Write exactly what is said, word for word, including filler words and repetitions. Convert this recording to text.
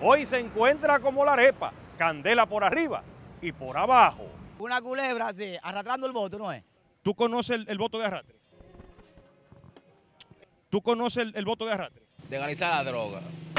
hoy se encuentra como la arepa, candela por arriba y por abajo. Una culebra así, arrastrando el voto, ¿no es? ¿Tú conoces el, el voto de arrastre? ¿Tú conoces el, el voto de arrastre? Legalizar la droga.